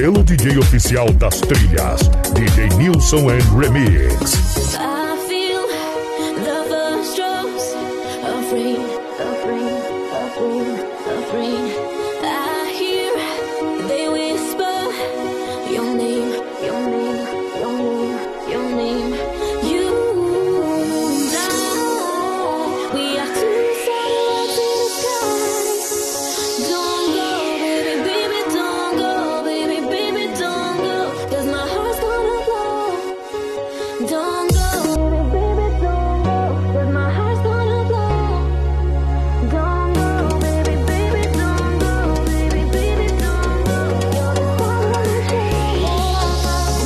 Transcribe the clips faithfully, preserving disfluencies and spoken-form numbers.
selo D J oficial das trilhas, D J Nilson and Remix. I feel the first strokes of rain, of rain, of rain, of rain. I hear they whisper your name, your name, your name, your name. You and I, we are two satellites in the sky. Don't go, baby, baby, don't go, baby, baby, don't go, 'cause my heart's gonna blow. Don't go, baby, baby, don't go, 'cause my heart's gonna blow. Don't go, baby, baby, don't go, baby, baby, don't go. You're the one on the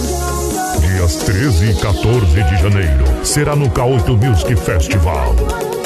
train. Don't go. Dias treze e quatorze de janeiro será no K oito Music Festival.